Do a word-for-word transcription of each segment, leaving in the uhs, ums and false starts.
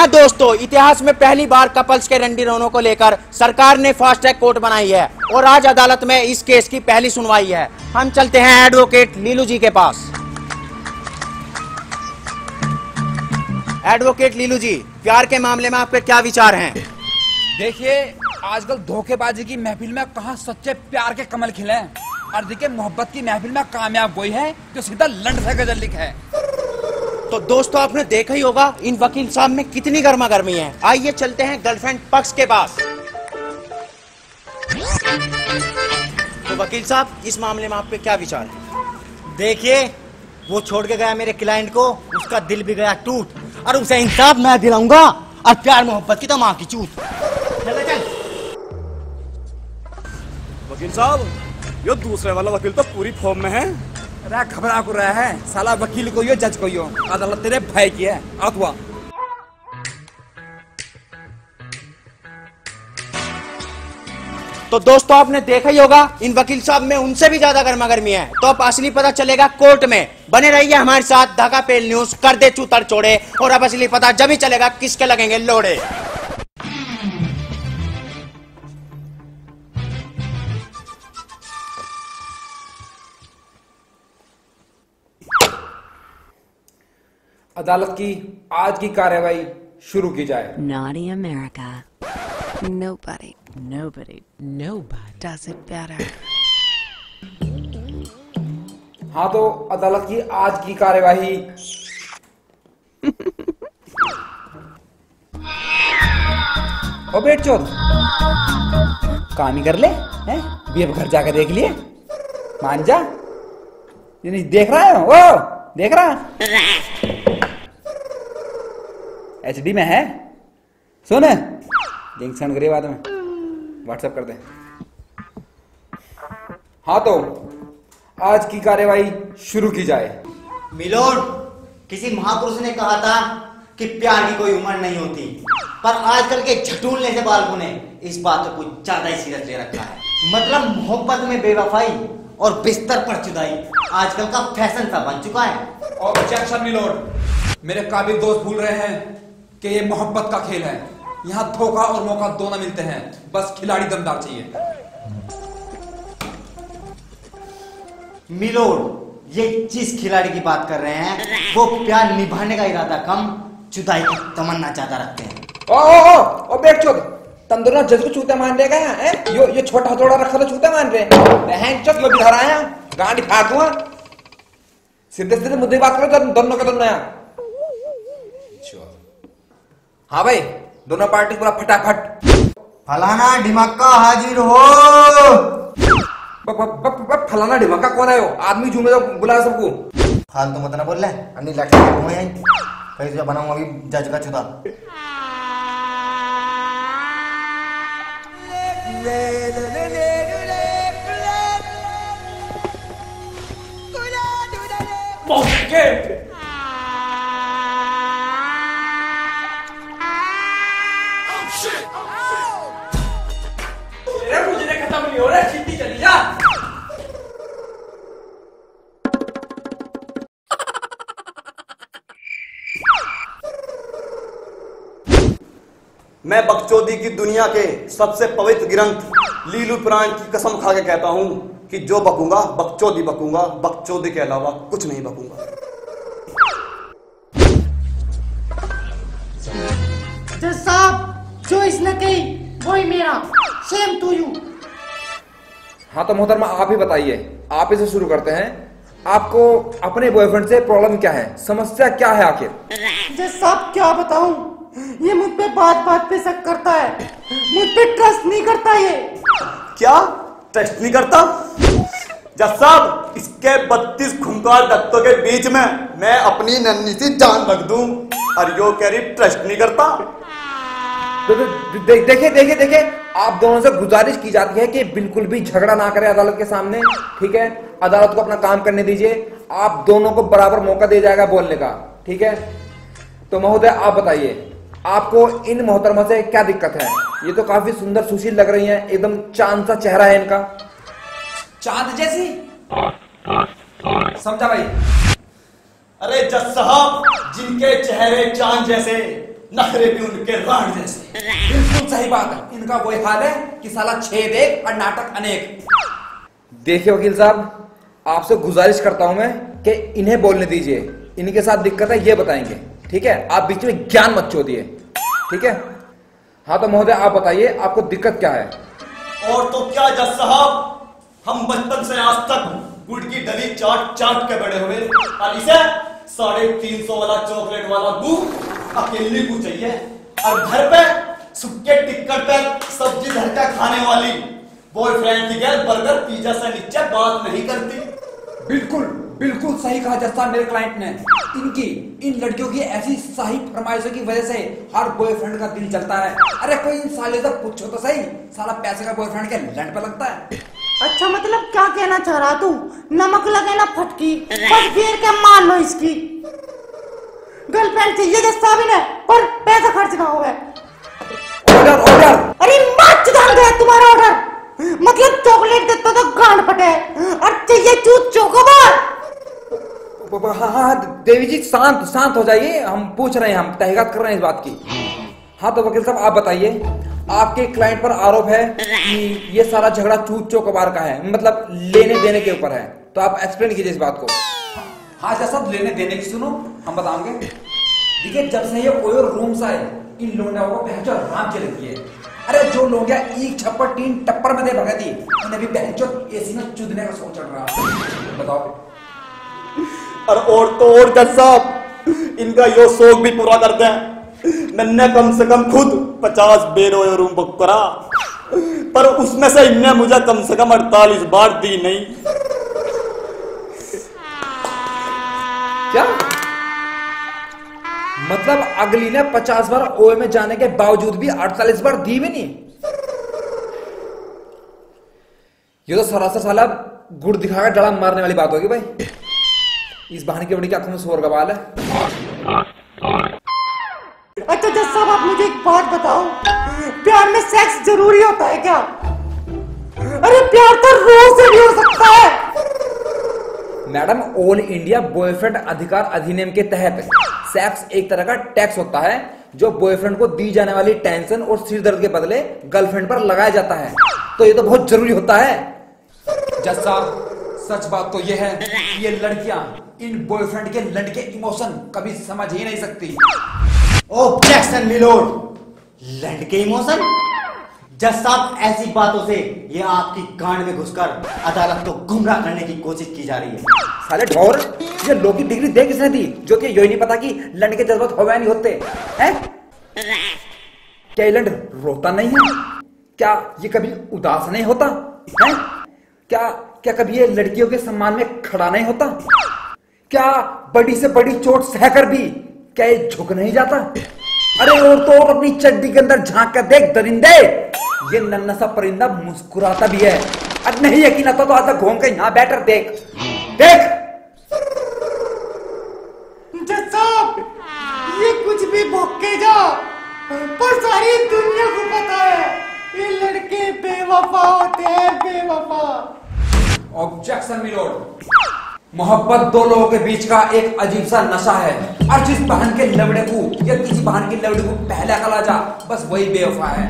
हाँ दोस्तों, इतिहास में पहली बार कपल्स के रंडी रोनों को लेकर सरकार ने फास्ट ट्रैक कोर्ट बनाई है और आज अदालत में इस केस की पहली सुनवाई है। हम चलते हैं एडवोकेट लीलू जी के पास। एडवोकेट लीलू जी, प्यार के मामले में आपके क्या विचार हैं? देखिए, आजकल धोखेबाजी की महफिल में कहां सच्चे प्यार के कमल खिले और देखिए मोहब्बत की महफिल में कामयाब वही है जो सीधा लंड से गजल लिखा है। तो दोस्तों, आपने देखा ही होगा इन वकील साहब में कितनी गर्मा गर्मी है। आइए चलते हैं गर्लफ्रेंड पक्ष के पास। तो वकील साहब, इस मामले में आपके क्या विचार हैं? देखिए, वो छोड़ के गया मेरे क्लाइंट को, उसका दिल भी गया टूट और उसे इंसाफ मैं दिलाऊंगा और प्यार मोहब्बत की तो माँ की चूत। चल चल। वकील साहब, ये दूसरे वाला वकील तो पूरी फॉर्म में है। अरे घबरा को रहा है, साला वकील को यो जज को यो, अदालत तेरे भाई की है। अथवा तो दोस्तों, आपने देखा ही होगा इन वकील साहब में उनसे भी ज्यादा गर्मा गर्मी है। तो अब असली पता चलेगा कोर्ट में। बने रहिए हमारे साथ, धागा पेल न्यूज कर दे चूतर चोड़े। और अब असली पता जब ही चलेगा किसके लगेंगे लोड़े। अदालत की आज की कार्यवाही शुरू की जाए। Naughty America. Nobody, nobody, nobody does it better. हाँ, तो अदालत की आज की कार्यवाही ओ बेट चोद, काम ही कर ले हैं? भी अब घर जाकर देख लिए, मान जा। ये नहीं देख रहा है वो, देख रहा एच डी में है। सुन, लिंक सेंड करिए, बाद में व्हाट्सएप कर दे। हाँ, तो आज की कार्यवाही शुरू की जाए। मिलोड, किसी महापुरुष ने कहा था कि प्यार की कोई उम्र नहीं होती, पर आजकल के झटूलने से बालकों ने इस बात को कुछ ज्यादा ही सीरियस ले रखा है। मतलब मोहब्बत में बेवफाई और बिस्तर पर जुदाई आजकल का फैशन सा बन चुका है। ऑब्जेक्शन मिलोड, मेरे काबिल दोस्त भूल रहे हैं कि ये मोहब्बत का खेल है। यहाँ धोखा और मौका दोनों मिलते हैं, बस खिलाड़ी दमदार चाहिए। मिलोड, ये जिस खिलाड़ी की बात कर रहे हैं वो प्यार निभाने का इरादा कम, जुदाई की तमन्ना ज्यादा रखते हैं। ओ ओ ओ, ओ बेट चोद, तुम दोनों जज को छूते मान रहे हैं? यो ये छोटा हथौड़ा रखा तो छूते मान रहे हैं? चुप, यो भी धरा है, गांडी फाड़ दूंगा। सीधे सीधे मुद्दे बात करो दोनों के दोनों यार। हाँ भाई, दोनों पार्टी पूरा फटाफट। फलाना ढिमक्का हाजिर हो। ब, ब, ब, ब, फलाना ढिमक्का कौन है? आदमी झूमे तो बुला सबको। फालतू मत ना बोल रहे, अन्नी लड़के कहीं से बनाऊंगा अभी जज का चुता। मैं बकचोदी की दुनिया के सबसे पवित्र ग्रंथ लीलू पुराण की कसम खा के कहता हूं कि जो बकूंगा बकचोदी बकूंगा, बकचोदी के अलावा कुछ नहीं बकूंगा। जज साहब, जो इसने कही वही मेरा, सेम टू यू। हाँ, तो मोहतरमा आप ही बताइए, आप इसे शुरू करते हैं। आपको अपने बॉयफ्रेंड से प्रॉब्लम क्या है, समस्या क्या है आखिर? जज साहब, क्या बताऊं, ये मुझ पे बात बात पे शक करता है, मुझ पे ट्रस्ट नहीं करता। ये क्या ट्रस्ट नहीं करता? जज साहब, इसके बत्तीस खूंखार दत्तों के बीच में मैं अपनी नन्ही सी जान रख दूं और यो कह रही ट्रस्ट नहीं करता। देखिए देखिए देखिए, आप दोनों से गुजारिश की जाती है कि बिल्कुल भी झगड़ा ना करें अदालत के सामने, ठीक है? अदालत को अपना काम करने दीजिए, आप दोनों को बराबर मौका दिया जाएगा बोलने का, ठीक है? तो महोदय, आप बताइए, आपको इन मोहतरमा से क्या दिक्कत है? ये तो काफी सुंदर सुशील लग रही हैं, एकदम चांद सा चेहरा है इनका। चांद जैसी? समझा भाई? अरे जज साहब, जिनके चेहरे चांद जैसे नखरे भी उनके राण जैसे। बिल्कुल सही बात है, इनका वही हाल है कि साला छेद एक और नाटक अनेक। देखिए वकील साहब, आपसे गुजारिश करता हूं मैं कि इन्हें बोलने दीजिए, इनके साथ दिक्कत है ये बताएंगे, ठीक है? आप बीच में ज्ञान मत छोड़िए, ठीक है? हाँ तो महोदय आप बताइए आपको दिक्कत क्या है? और तो क्या जज साहब, हम बचपन से आज तक गुड़ की डली चाट चाट के बड़े हुए, और इसे साढ़े तीन सौ वाला चॉकलेट वाला गू अकेली गू चाहिए, और घर पे सुक्के टिक्कर पे सब्जी घर का खाने वाली बॉयफ्रेंड की गैर बर्गर पिज्जा से नीचे बात नहीं करती। बिल्कुल बिल्कुल सही कहा जज साहब मेरे क्लाइंट ने। इनकी इन लड़कियों की ऐसी सही फरमाइशों की वजह से हर बॉयफ्रेंड का दिल चलता है। अरे कोई इन साले से पूछो तो सही, साला पैसे का बॉयफ्रेंड के लंड पे लगता है। अच्छा मतलब क्या कहना चाह रहा तू? नमक लगे ना फटकी, बस गिर के मान लो इसकी। गर्लफ्रेंड चाहिए जज साहब इन्हें, पर पैसा खर्च ना होवे। Order order. अरे मत जान गया तुम्हारा ऑर्डर, मतलब चॉकलेट देता तो गांड फटे और चाहिए चूत चोकोबार। हाँ हाँ देवी जी शांत शांत हो जाइए, हम पूछ रहे हैं, हम तहकीकात कर रहे हैं इस बात की। हाँ तो वकील साहब आप बताइए, आपके क्लाइंट पर आरोप है कि ये सारा झगड़ा चूत चौकबार का है, मतलब लेने देने के ऊपर है, तो आप एक्सप्लेन कीजिए इस बात को। हाँ जैसा लेने देने की सुनो हम बताओगे। देखिए जब से ये ओयो रूम से आए इन लोगों को पहचो राम के लगी है। अरे जो लोग एक छप्पर तीन टप्पर में दे भगती, उन्हें भी पहचो एसी में चुदने का सोच चल रहा। बताओ। और और तो और जज साहब, इनका यो शौक भी पूरा करते हैं। मैंने कम से कम खुद पचास बेर ओयो रूम बुक करा, पर उसमें से इनने मुझे कम से कम अड़तालीस बार दी नहीं। क्या मतलब अगली ने पचास बार ओए में जाने के बावजूद भी अड़तालीस बार दी भी नहीं? ये तो सरासर साला गुड़ दिखाकर डड़ा मारने वाली बात होगी भाई। इस बहाने की बड़ी की आंखों में शोर का बाल है। अच्छा जज साहब आप मुझे एक बात बताओ, प्यार में सेक्स जरूरी होता है क्या? अरे प्यार तो रोज से भी हो सकता है। मैडम ऑल इंडिया बॉयफ्रेंड अधिकार अधिनियम के तहत सेक्स एक तरह का टैक्स होता है जो बॉयफ्रेंड को दी जाने वाली टेंशन और सिर दर्द के बदले गर्लफ्रेंड पर लगाया जाता है, तो ये तो बहुत जरूरी होता है। जज साहब सच बात तो ये है कि ये लड़कियां इन बॉयफ्रेंड के लड़के इमोशन कभी समझ ही नहीं सकती। ऑब्जेक्शन मिलोड, लड़के इमोशन? जज साहब ऐसी बातों से ये आपकी गांड में घुसकर अदालत को गुमराह करने की कोशिश की जा रही है। साले ढोर, ये लो की डिग्री दे किसने दी जो कि यही नहीं पता कि लंड के जज्बात होवे नहीं होते हैं? क्या ये लंड रोता नहीं है? क्या ये कभी उदास नहीं होता है? क्या क्या कभी ये लड़कियों के सम्मान में खड़ा नहीं होता? क्या बड़ी से बड़ी चोट सहकर भी क्या ये झुक नहीं जाता? अरे और तो और अपनी चड्डी के अंदर झांक कर देख दरिंदे, ये नन्हा सा परिंदा मुस्कुराता भी है। अब नहीं यकीन आता तो आधा घूम के यहाँ बैठकर देख देख। जज साहब ये कुछ भी भोंके जा, पर सारी दुनिया को पता है ये लड़के बेवफा होते हैं, बेवफा। ऑब्जेक्शन मिलोड, मोहब्बत दो लोगों के बीच का एक अजीब सा नशा है, और जिस बहन के लवड़े को या किसी बहन की लवड़े को पहले अकल आ जा बस वही बेवफा है।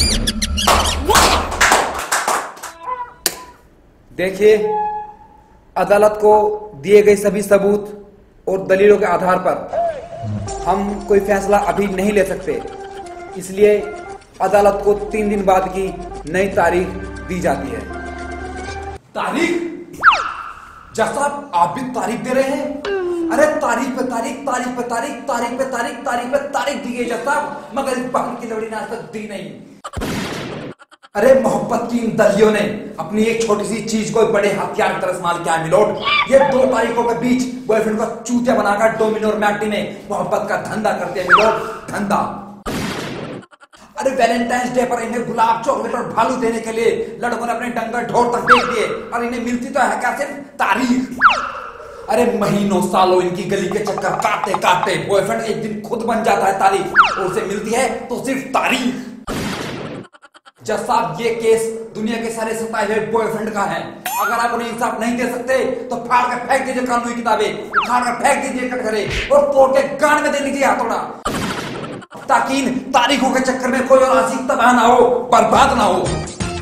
देखिए अदालत को दिए गए सभी सबूत और दलीलों के आधार पर हम कोई फैसला अभी नहीं ले सकते, इसलिए अदालत को तीन दिन बाद की नई तारीख दी जाती है। तारीख? जज साहब आप भी तारीख दे रहे हैं? अरे तारीख पे तारीख, तारीख पे तारीख, तारीख पे तारीख, तारीख पे तारीख दी गई जज साहब, मगर इस बहन की लवड़ी ने आज तक दी नहीं। अरे मोहब्बत की इन दलियों ने अपनी एक छोटी सी चीज को बड़े हथियार की तरह इस्तेमाल किया मिलोड। ये दो तारीखों के बीच बॉयफ्रेंड को चूतिया बनाकर डोमिनो और मैटी में मोहब्बत का धंधा करते हैं मिलोड, धंधा। अरे वैलेंटाइंस डे पर इन्हें गुलाब चॉकलेट और भालू देने के लिए लड़कों ने अपने डंगर ढोर तक बेच दिए, और इन्हें मिलती तो है क्या सिर्फ तारीख। अरे महीनों सालों इनकी गली के चक्कर काटते काटते बॉयफ्रेंड एक दिन खुद बन जाता है तारीख, और उसे मिलती है तो सिर्फ तारीख। जज साहब ये केस दुनिया के सारे सताए हुए बॉयफ्रेंड का है। अगर आप उन्हें इंसाफ नहीं दे सकते तो फाड़ कर फेंक दीजिए कानूनी किताबें, फाड़ कर फेंक दीजिए कटघरे और कोर्ट के गान में दे लीजिए हथौड़ा। ताकि इन तारीखों के चक्कर में कोई और आशिक तबाह ना हो, बर्बाद ना हो।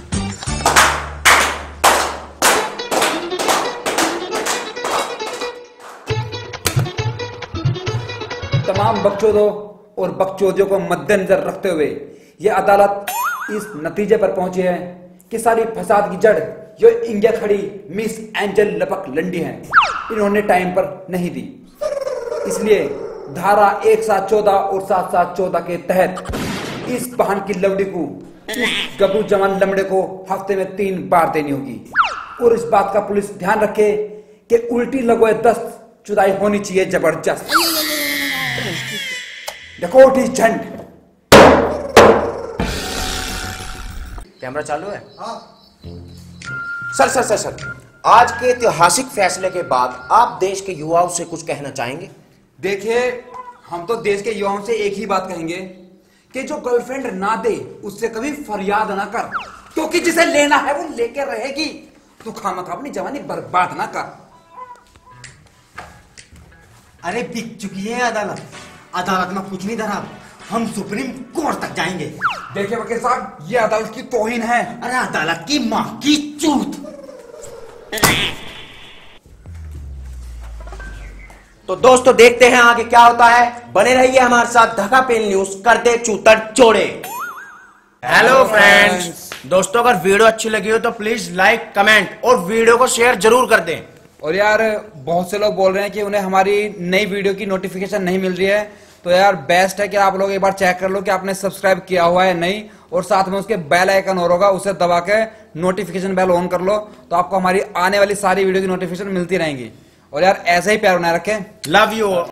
तमाम बकचोदों और बकचोदियों को मद्देनजर रखते हुए यह अदालत इस नतीजे पर पहुंची है कि सारी फसाद की जड़ जो इंडिया खड़ी मिस एंजल लपक लंडी है, इन्होंने टाइम पर नहीं दी। इसलिए धारा एक सात चौदह और सात सात चौदह के तहत इस बहन की लवड़ी को, इस गबरू जवान लमड़े को हफ्ते में तीन बार देनी होगी। और इस बात का पुलिस ध्यान रखे कि उल्टी लगोए दस्त जुदाई होनी चाहिए जबरदस्त। The court is adjourned. Camera चालू है? सर सर सर सर आज के ऐतिहासिक फैसले के बाद आप देश के युवाओं से कुछ कहना चाहेंगे? देखिए, हम तो देश के युवाओं से एक ही बात कहेंगे कि जो गर्लफ्रेंड ना दे उससे कभी फरियाद ना कर, क्योंकि जिसे लेना है वो लेकर रहेगी। तू खामखा अपनी जवानी बर्बाद ना कर। अरे बिक चुकी है अदालत, अदालत में कुछ नहीं धरा, हम सुप्रीम कोर्ट तक जाएंगे। देखिए वकील साहब, ये अदालत की तौहीन है। अरे अदालत की मां की चूत। तो दोस्तों देखते हैं आगे क्या होता है। बने रहिए हमारे साथ धक्का पेल न्यूज, करते चूतर चोड़े। हेलो फ्रेंड्स, दोस्तों अगर वीडियो अच्छी लगी हो तो प्लीज लाइक, कमेंट और वीडियो को शेयर जरूर कर दें। और यार बहुत से लोग बोल रहे हैं कि उन्हें हमारी नई वीडियो की नोटिफिकेशन नहीं मिल रही है, तो यार बेस्ट है कि आप लोग एक बार चेक कर लो कि आपने सब्सक्राइब किया हुआ है नहीं, और साथ में उसके बेल आइकन और होगा, उसे दबा के नोटिफिकेशन बेल ऑन कर लो, तो आपको हमारी आने वाली सारी वीडियो की नोटिफिकेशन मिलती रहेंगी। और यार ऐसे ही प्यार बनाए रखें। Love you.